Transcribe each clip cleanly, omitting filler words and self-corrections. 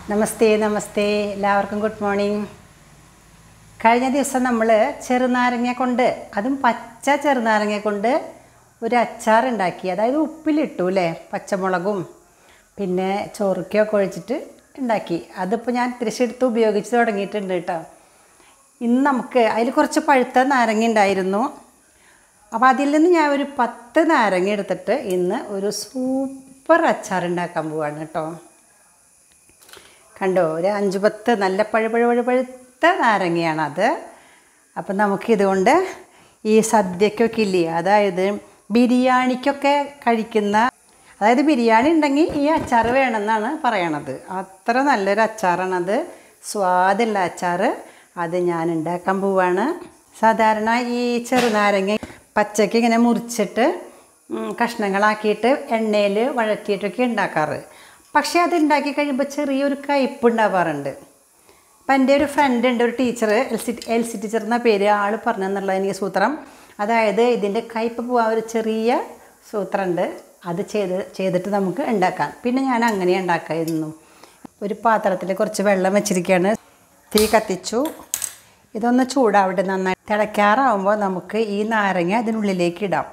നമസ്തേ നമസ്തേ എല്ലാവർക്കും good morning. കഴിഞ്ഞ ദിവസം നമ്മൾ ചെറുനാരങ്ങ കൊണ്ട്, അതും പച്ച ചെറുനാരങ്ങ കൊണ്ട് ഒരു അച്ചാർ ഉണ്ടാക്കി. അതായത് ഉപ്പിലിട്ടു അല്ലേ, പച്ചമുളകും പിന്നെ ചൊറുക്കയൊക്കെ ഒഴിച്ചിട്ട് ഉണ്ടാക്കി. അതിപ്പോൾ ഞാൻ തിരിച്ചെടുത്ത് ഉപയോഗിച്ച് തുടങ്ങിയിട്ടുണ്ട് കേട്ടോ. ഇന്ന് നമുക്ക് അതിൽ കുറച്ച് പഴുത്ത നാരങ്ങ ഉണ്ടായിരുന്നു. അപ്പോൾ അതിൽ നിന്ന് ഞാൻ ഒരു 10 നാരങ്ങ എടുത്തിട്ട് ഇന്ന് ഒരു സൂപ്പർ അച്ചാർ ഉണ്ടാക്കാൻ പോവാണ് കേട്ടോ. കണ്ടോ, ഒരു 5-10 നല്ല പഴുത്ത നാരങ്ങയാണത്. അപ്പം നമുക്കിതുകൊണ്ട് ഈ സദ്യക്കൊക്കെ ഇല്ലേ, അതായത് ബിരിയാണിക്കൊക്കെ കഴിക്കുന്ന, അതായത് ബിരിയാണി ഉണ്ടെങ്കിൽ ഈ അച്ചാർ വേണമെന്നാണ് പറയണത്. അത്ര നല്ലൊരു അച്ചാറാണത്, സ്വാദുള്ള അച്ചാർ. അത് ഞാൻ ഉണ്ടാക്കാൻ പോവാണ്. സാധാരണ ഈ ചെറുനാരങ്ങ പച്ചയ്ക്ക് ഇങ്ങനെ മുറിച്ചിട്ട് കഷ്ണങ്ങളാക്കിയിട്ട് എണ്ണയിൽ വഴറ്റിയിട്ടൊക്കെ ഉണ്ടാക്കാറ്. പക്ഷേ അത് ഉണ്ടാക്കി കഴിയുമ്പോൾ ചെറിയൊരു കയ്പ്പ് ഉണ്ടാവാറുണ്ട്. അപ്പം എൻ്റെ ഒരു ഫ്രണ്ട് ഉണ്ട്, ഒരു ടീച്ചർ, എൽ സി ടീച്ചർ എന്ന പേര്, ആൾ പറഞ്ഞെന്നുള്ള എനിക്ക് സൂത്രം. അതായത് ഇതിൻ്റെ കയ്പ്പ് പോകാൻ ഒരു ചെറിയ സൂത്രമുണ്ട്. അത് ചെയ്തിട്ട് നമുക്ക് ഉണ്ടാക്കാം. പിന്നെ ഞാൻ അങ്ങനെ ഉണ്ടാക്കായിരുന്നു. ഒരു പാത്രത്തിൽ കുറച്ച് വെള്ളം വെച്ചിരിക്കുകയാണ്. തീ കത്തിച്ചു. ഇതൊന്ന് ചൂടാവട്ടെ. നന്നായി തിളയ്ക്കാറാവുമ്പോൾ നമുക്ക് ഈ നാരങ്ങ അതിനുള്ളിലേക്ക് ഇടാം.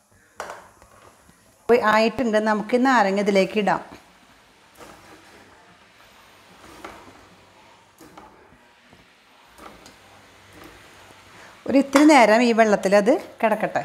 ആയിട്ടുണ്ട്. നമുക്ക് ഈ നാരങ്ങ ഇതിലേക്ക് ഇടാം. ഒരു ഇത്തിരി നേരം ഈ വെള്ളത്തിൽ അത് കിടക്കട്ടെ.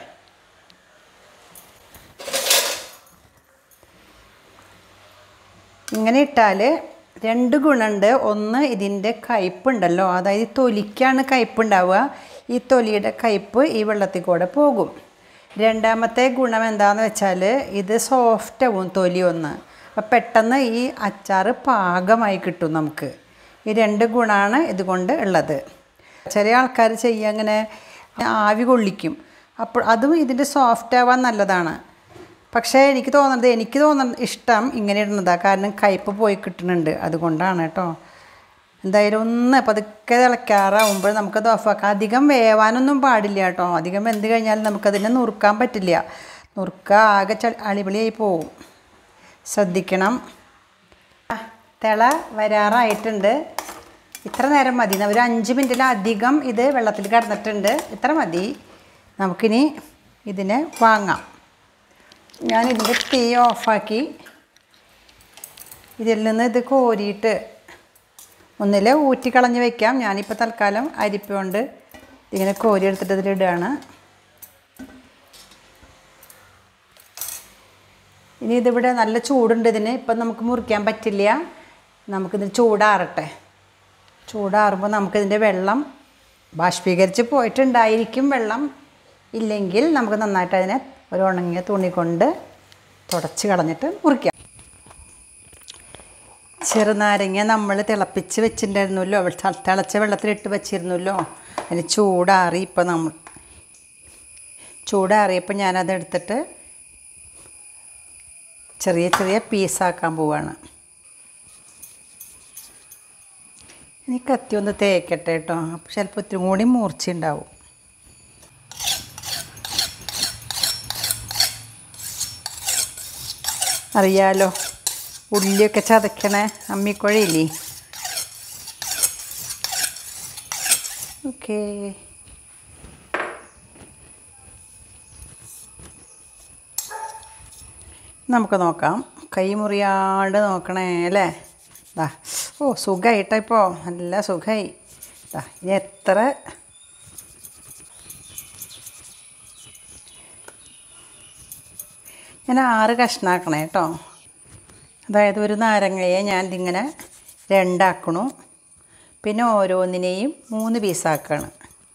ഇങ്ങനെ ഇട്ടാൽ 2 ഗുണമുണ്ട്. ഒന്ന്, ഇതിൻ്റെ കയ്പ്പുണ്ടല്ലോ, അതായത് തൊലിക്കാണ് കയ്പ്പുണ്ടാവുക. ഈ തൊലിയുടെ കയ്പ്പ് ഈ വെള്ളത്തിൽ കൂടെ പോകും. രണ്ടാമത്തെ ഗുണം എന്താണെന്ന് വെച്ചാൽ ഇത് സോഫ്റ്റാവും തൊലി ഒന്ന്. അപ്പം പെട്ടെന്ന് ഈ അച്ചാർ പാകമായി കിട്ടും നമുക്ക്. ഈ 2 ഗുണമാണ് ഇതുകൊണ്ട് ഉള്ളത്. ചില ആൾക്കാർ ചെയ്യുക അങ്ങനെ ആവി കൊള്ളിക്കും. അപ്പോൾ അതും ഇതിൻ്റെ സോഫ്റ്റ് ആവാൻ നല്ലതാണ്. പക്ഷേ എനിക്ക് തോന്നുന്നത് ഇഷ്ടം ഇങ്ങനെ ഇടുന്നതാണ്. കാരണം കയ്പ്പ് പോയി കിട്ടുന്നുണ്ട്, അതുകൊണ്ടാണ് കേട്ടോ. എന്തായാലും ഒന്ന് പതുക്കെ തിളയ്ക്കാറാവുമ്പോൾ നമുക്കത് ഓഫാക്കാം. അധികം വേവാനൊന്നും പാടില്ല കേട്ടോ. അധികം വെന്ത് കഴിഞ്ഞാൽ നമുക്കതിനെ നുറുക്കാൻ പറ്റില്ല. നുറുക്കുക ആകെ അളിപൊളിയായി പോവും. ശ്രദ്ധിക്കണം. തിള വരാറായിട്ടുണ്ട്. ഇത്ര നേരം മതി. ഒരു 5 മിനിറ്റിലധികം ഇത് വെള്ളത്തിൽ കിടന്നിട്ടുണ്ട്. ഇത്ര മതി. നമുക്കിനി ഇതിനെ വാങ്ങാം. ഞാനിതിൻ്റെ തീ ഓഫാക്കി ഇതിൽ നിന്ന് ഇത് കോരിയിട്ട് ഒന്നിൽ ഊറ്റിക്കളഞ്ഞ് വയ്ക്കാം. ഞാനിപ്പോൾ തൽക്കാലം അരിപ്പ കൊണ്ട് ഇങ്ങനെ കോരി എടുത്തിട്ട് ഇതിലിടുകയാണ്. ഇനി ഇതിവിടെ നല്ല ചൂടുണ്ട്. ഇതിന് ഇപ്പം നമുക്ക് മുറിക്കാൻ പറ്റില്ല. നമുക്കിത് ചൂടാറട്ടെ. ചൂടാറുമ്പോൾ നമുക്കിതിൻ്റെ വെള്ളം ബാഷ്പീകരിച്ച് പോയിട്ടുണ്ടായിരിക്കും. വെള്ളം ഇല്ലെങ്കിൽ നമുക്ക് നന്നായിട്ട് അതിനെ ഒരു ഉണങ്ങിയ തുണി കൊണ്ട് തുടച്ച് കളഞ്ഞിട്ട് മുറിക്കാം. ചെറുനാരങ്ങ നമ്മൾ തിളപ്പിച്ച് വെച്ചിട്ടുണ്ടായിരുന്നല്ലോ, തിളച്ച വെള്ളത്തിലിട്ട് വെച്ചിരുന്നല്ലോ. അതിന് ചൂടാറിയപ്പോൾ ഞാനതെടുത്തിട്ട് ചെറിയ ചെറിയ പീസാക്കാൻ പോവാണ്. ഇനി കത്തി ഒന്ന് തേക്കട്ടെ കേട്ടോ. അപ്പോൾ ചിലപ്പോൾ ഇത്തിരി കൂടി മൂർച്ചയുണ്ടാവും. അറിയാലോ, ഉള്ളിയൊക്കെ ചതക്കണേ അമ്മിക്കുഴയില്ലേ. ഓക്കേ, നമുക്ക് നോക്കാം. കൈ മുറിയാണ്ട് നോക്കണേ അല്ലേ. സുഖമായിട്ടോ, ഇപ്പോൾ നല്ല സുഖമായി. ഇനി എത്ര ഞാൻ 6 കഷ്ണാക്കണേ കേട്ടോ. അതായത് ഒരു നാരങ്ങയെ ഞാൻ ഇതിങ്ങനെ 2 ആക്കണു. പിന്നെ ഓരോന്നിനെയും 3 പീസാക്കാണ്.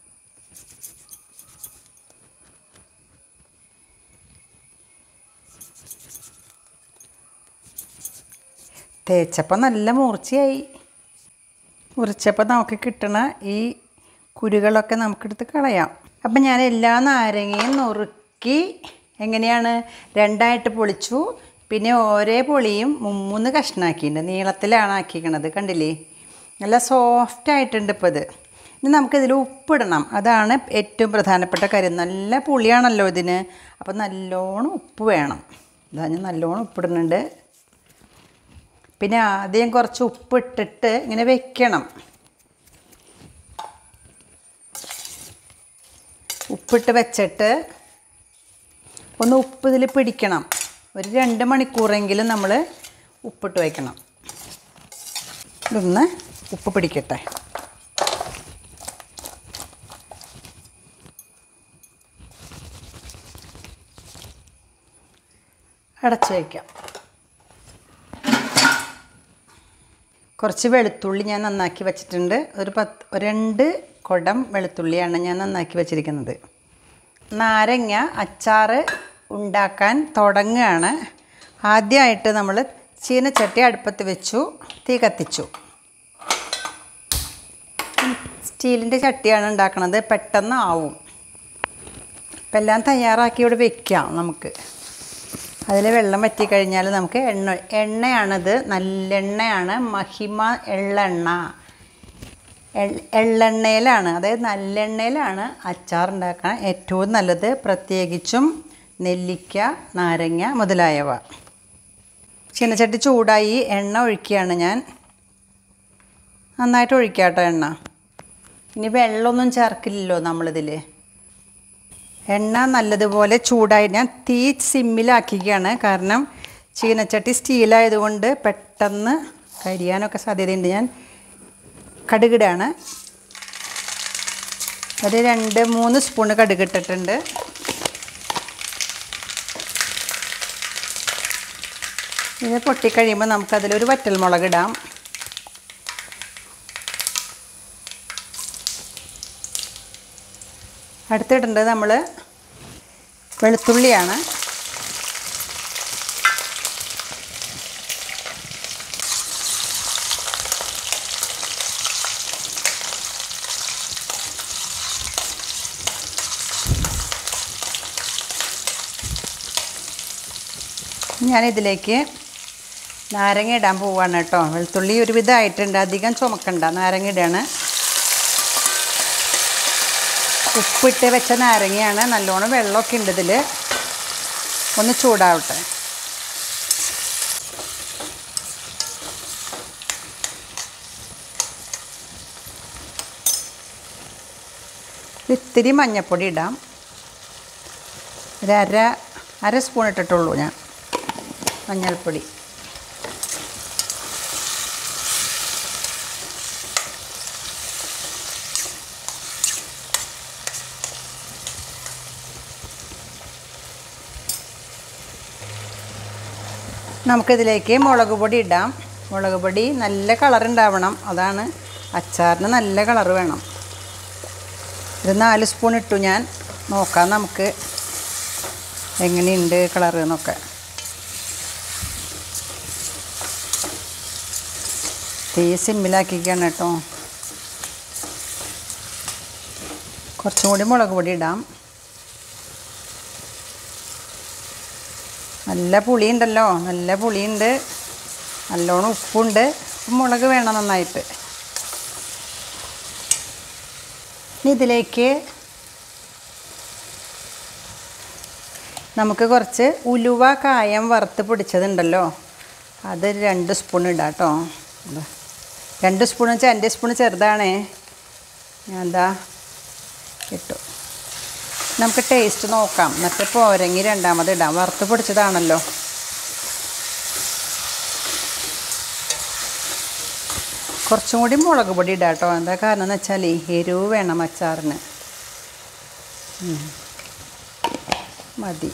തേച്ചപ്പോൾ നല്ല മൂർച്ചയായി. മുറിച്ചപ്പോൾ നമുക്ക് കിട്ടണ ഈ കുരുകളൊക്കെ നമുക്കെടുത്ത് കളയാം. അപ്പം ഞാൻ എല്ലാ നാരങ്ങയും നുറുക്കി എങ്ങനെയാണ് 2ആയിട്ട് പൊളിച്ചു. പിന്നെ ഓരോ പൊളിയും 3 കഷ്ണാക്കിയിട്ടുണ്ട്. നീളത്തിലാണ് ആക്കിക്കണത്, കണ്ടില്ലേ. നല്ല സോഫ്റ്റായിട്ടുണ്ട് ഇപ്പോൾ ഇത്. ഇനി നമുക്കിതിൽ ഉപ്പിടണം. അതാണ് ഏറ്റവും പ്രധാനപ്പെട്ട കാര്യം. നല്ല പുളിയാണല്ലോ ഇതിന്. അപ്പം നല്ലോണം ഉപ്പ് വേണം. ഞാൻ നല്ലോണം ഉപ്പിടുന്നുണ്ട്. പിന്നെ ആദ്യം കുറച്ച് ഉപ്പിട്ടിട്ട് ഇങ്ങനെ വെക്കണം. ഉപ്പിട്ട് വെച്ചിട്ട് ഒന്ന് ഉപ്പ് ഇതിൽ പിടിക്കണം. ഒരു 2 മണിക്കൂറെങ്കിലും നമ്മൾ ഉപ്പിട്ട് വയ്ക്കണം. ഇതൊന്ന് ഉപ്പ് പിടിക്കട്ടെ. അടച്ച് വയ്ക്കാം. കുറച്ച് വെളുത്തുള്ളി ഞാൻ നന്നാക്കി വെച്ചിട്ടുണ്ട്. ഒരു 2 കുടം വെളുത്തുള്ളിയാണ് ഞാൻ നന്നാക്കി വെച്ചിരിക്കുന്നത്. നാരങ്ങ അച്ചാർ ഉണ്ടാക്കാൻ തുടങ്ങുകയാണ്. ആദ്യമായിട്ട് നമ്മൾ ചീനച്ചട്ടി അടുപ്പത്ത് വെച്ചു, തീ കത്തിച്ചു. സ്റ്റീലിൻ്റെ ചട്ടിയാണ് ഉണ്ടാക്കുന്നത്, പെട്ടെന്ന് ആവും. അപ്പം എല്ലാം തയ്യാറാക്കി ഇവിടെ വെക്കാം നമുക്ക്. അതിൽ വെള്ളം വറ്റിക്കഴിഞ്ഞാൽ നമുക്ക് എണ്ണയാണിത്, നല്ലെണ്ണയാണ്, മഹിമ എള്ളെണ്ണ. എള്ളെണ്ണയിലാണ്, അതായത് നല്ലെണ്ണയിലാണ് അച്ചാർ ഉണ്ടാക്കാൻ ഏറ്റവും നല്ലത്, പ്രത്യേകിച്ചും നെല്ലിക്ക, നാരങ്ങ മുതലായവ. ചീനച്ചട്ടി ചൂടായി, എണ്ണ ഒഴിക്കുകയാണ് ഞാൻ. നന്നായിട്ട് ഒഴിക്കാം കേട്ടോ എണ്ണ. ഇനി വെള്ളമൊന്നും ചേർക്കില്ലല്ലോ നമ്മളിതിൽ. എണ്ണ നല്ലതുപോലെ ചൂടായി, ഞാൻ തീ സിമ്മിലാക്കിക്കുകയാണ്. കാരണം ചീനച്ചട്ടി സ്റ്റീലായതുകൊണ്ട് പെട്ടെന്ന് കരിയാനൊക്കെ സാധ്യതയുണ്ട്. ഞാൻ കടുകിടാണ്. ഒരു 2-3 സ്പൂണ് കടുകിട്ടിട്ടുണ്ട്. ഇത് പൊട്ടിക്കഴിയുമ്പോൾ നമുക്കതിലൊരു വറ്റൽമുളക് ഇടാം. അടുത്തിടേണ്ടത് നമ്മൾ വെളുത്തുള്ളിയാണ്. ഞാനിതിലേക്ക് നാരങ്ങ ഇടാൻ പോവുകയാണ് കേട്ടോ. വെളുത്തുള്ളി ഒരുവിധമായിട്ടുണ്ട്, അധികം ചുമക്കണ്ട. നാരങ്ങ ഇടാണ്. ഉപ്പിട്ട് വെച്ച നാരങ്ങയാണ്, നല്ലോണം വെള്ളമൊക്കെ ഉണ്ട് ഇതിൽ. ഒന്ന് ചൂടാവട്ടെ. ഇത്തിരി മഞ്ഞൾപ്പൊടി ഇടാം. ഒരു അര സ്പൂൺ ഇട്ടിട്ടുള്ളൂ ഞാൻ മഞ്ഞൾപ്പൊടി. നമുക്കിതിലേക്ക് മുളക് പൊടി ഇടാം. മുളക് പൊടി നല്ല കളറുണ്ടാവണം, അതാണ് അച്ചാറിന് നല്ല കളറ് വേണം. ഒരു 4 സ്പൂൺ ഇട്ടു ഞാൻ. നോക്കാം നമുക്ക് എങ്ങനെയുണ്ട് കളറ് എന്നൊക്കെ. തീ സിമ്മിലാക്കിക്കാണ് കേട്ടോ. കുറച്ചും കൂടി മുളക് പൊടി ഇടാം. നല്ല പുളിയുണ്ടല്ലോ, നല്ല പുളിയുണ്ട്, നല്ലോണം ഉപ്പുണ്ട്. മുളക് വേണം നന്നായിട്ട്. ഇനി ഇതിലേക്ക് നമുക്ക് കുറച്ച് ഉലുവ കായം വറുത്ത് പൊടിച്ചതുണ്ടല്ലോ, അത് 2 സ്പൂൺ ഇടാം കേട്ടോ. 2 സ്പൂൺ വെച്ചാൽ എൻ്റെ സ്പൂൺ ചെറുതാണേ. ഞാൻ എന്താ ഇട്ടു. നമുക്ക് ടേസ്റ്റ് നോക്കാം, എന്നിട്ട് പോരെങ്കി രണ്ടാമത് ഇടാം. വറുത്ത് പൊടിച്ചതാണല്ലോ. കുറച്ചും കൂടി മുളക് പൊടി ഇടാം കേട്ടോ. എന്താ കാരണം എന്ന് വെച്ചാൽ എരിവ് വേണം അച്ചാറിന്. മതി.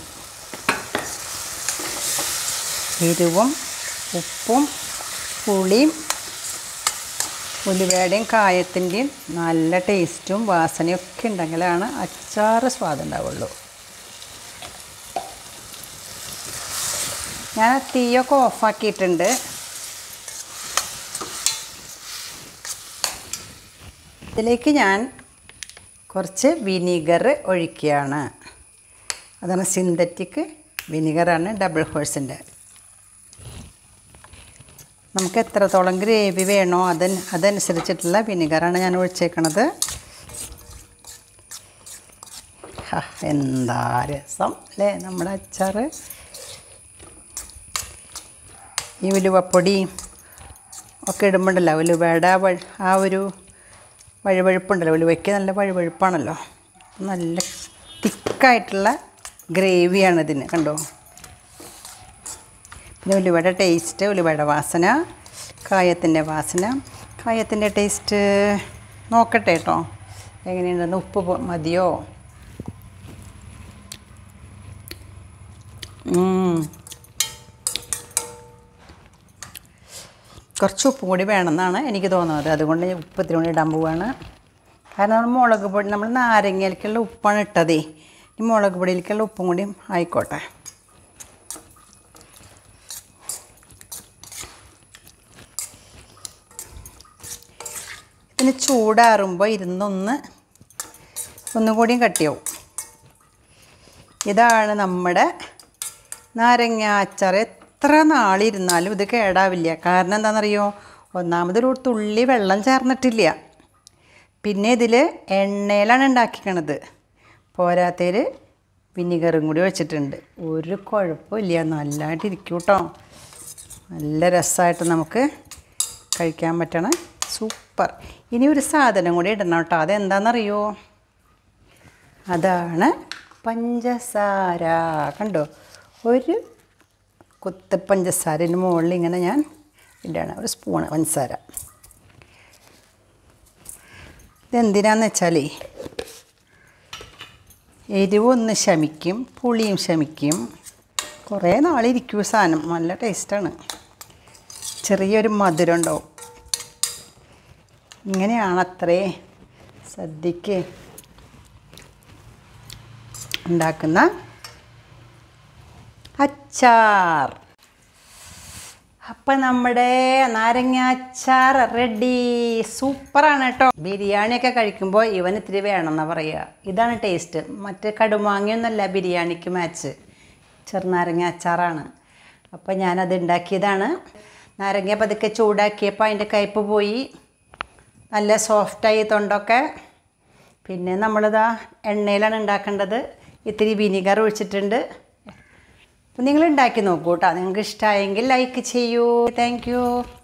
എരിവും ഉപ്പും പുളിയും ഉലുവയുടെയും കായത്തിൻ്റെയും നല്ല ടേസ്റ്റും വാസനയൊക്കെ ഉണ്ടെങ്കിലാണ് അച്ചാറ് സ്വാദുണ്ടാവുള്ളൂ. ഞാൻ തീയൊക്കെ ഓഫാക്കിയിട്ടുണ്ട്. ഇതിലേക്ക് ഞാൻ കുറച്ച് വിനീഗർ ഒഴിക്കുകയാണ്. അതാണ് സിന്തറ്റിക് വിനീഗറാണ്, ഡബിൾ ഹോഴ്സിൻ്റെ. നമുക്ക് എത്രത്തോളം ഗ്രേവി വേണോ അതനുസരിച്ചിട്ടുള്ള വിനീഗറാണ് ഞാൻ ഒഴിച്ചേക്കണത്. എന്താ രസം അല്ലേ നമ്മുടെ അച്ചാർ. ഈ ഉലുവപ്പൊടി ഒക്കെ ഇടുമ്പോണ്ടല്ലോ ഉലുവയുടെ ആ ഒരു വഴുവഴുപ്പുണ്ടല്ലോ, ഉലുവയ്ക്ക് നല്ല വഴുവഴുപ്പാണല്ലോ. നല്ല തിക്കായിട്ടുള്ള ഗ്രേവിയാണ് ഇതിന്, കണ്ടോ. പിന്നെ ഉലുവയുടെ ടേസ്റ്റ്, ഉലുവയുടെ വാസന, കായത്തിൻ്റെ വാസന, കായത്തിൻ്റെ ടേസ്റ്റ് നോക്കട്ടെ കേട്ടോ എങ്ങനെയുണ്ടെന്ന്. ഉപ്പ് മതിയോ? കുറച്ച് ഉപ്പും കൂടി വേണമെന്നാണ് എനിക്ക് തോന്നുന്നത്. അതുകൊണ്ട് ഉപ്പ് ഇത്തിരി കൂടി ഇടാൻ പോവുകയാണ്. കാരണം നമ്മൾ മുളക് പൊടി, നമ്മൾ നാരങ്ങയിലേക്കുള്ള ഉപ്പാണ് ഇട്ടതേ. ഈ മുളക് പൊടിയിലേക്കുള്ള ഉപ്പും കൂടി ആയിക്കോട്ടെ. ഇതിന് ചൂടാറുമ്പോൾ ഒന്നുകൂടിയും കട്ടിയാവും. ഇതാണ് നമ്മുടെ നാരങ്ങ അച്ചാർ. എത്ര നാളിരുന്നാലും ഇത് കേടാവില്ല. കാരണം എന്താണെന്നറിയോ? ഒന്നാമതൊരു തുള്ളി വെള്ളം ചേർന്നിട്ടില്ല. പിന്നെ ഇതിൽ എണ്ണയിലാണ് ഉണ്ടാക്കിക്കണത്. പോരാത്തതിൽ വിനിഗറും കൂടി ഒഴിച്ചിട്ടുണ്ട്. ഒരു കുഴപ്പമില്ല, നല്ലതായിട്ടിരിക്കും കേട്ടോ. നല്ല രസമായിട്ട് നമുക്ക് കഴിക്കാൻ പറ്റണ സൂപ്പർ. ഇനി ഒരു സാധനം കൂടി ഇടണം കേട്ടോ. അതെന്താണെന്നറിയോ? അതാണ് പഞ്ചസാര. കണ്ടോ, ഒരു കുത്ത് പഞ്ചസാരൻ്റെ മുകളിൽ ഇങ്ങനെ ഞാൻ ഇടണം, ഒരു സ്പൂണ് പഞ്ചസാര. ഇതെന്തിനാന്ന് വെച്ചാലേ എരിവൊന്ന് ശമിക്കും, പുളിയും ശമിക്കും. കുറേ നാളിരിക്കും സാധനം. നല്ല ടേസ്റ്റാണ്. ചെറിയൊരു മധുരം ഉണ്ടാവും. ഇങ്ങനെയാണത്രേ സദ്യക്ക് ഉണ്ടാക്കുന്ന അച്ചാർ. അപ്പം നമ്മുടെ നാരങ്ങ അച്ചാർ റെഡി. സൂപ്പറാണ് കേട്ടോ. ബിരിയാണിയൊക്കെ കഴിക്കുമ്പോൾ ഇവന് ഇത്തിരി വേണമെന്നാണ് പറയുക. ഇതാണ് ടേസ്റ്റ്. മറ്റേ കടുമാങ്ങയൊന്നുമല്ല ബിരിയാണിക്ക് മാച്ച്. ചെറുനാരങ്ങ അച്ചാറാണ്. അപ്പം ഞാനത് ഉണ്ടാക്കിയതാണ്. നാരങ്ങ പതുക്കെ ചൂടാക്കിയപ്പോൾ അതിൻ്റെ കയ്പ്പ് പോയി, നല്ല സോഫ്റ്റായി തൊണ്ടൊക്കെ. പിന്നെ നമ്മളിതാ എണ്ണയിലാണ് ഉണ്ടാക്കേണ്ടത്. ഇത്തിരി വിനിഗർ ഒഴിച്ചിട്ടുണ്ട്. അപ്പം നിങ്ങൾ ഉണ്ടാക്കി നോക്കൂ കേട്ടോ. നിങ്ങൾക്ക് ഇഷ്ടമായെങ്കിൽ ലൈക്ക് ചെയ്യൂ. Thank U.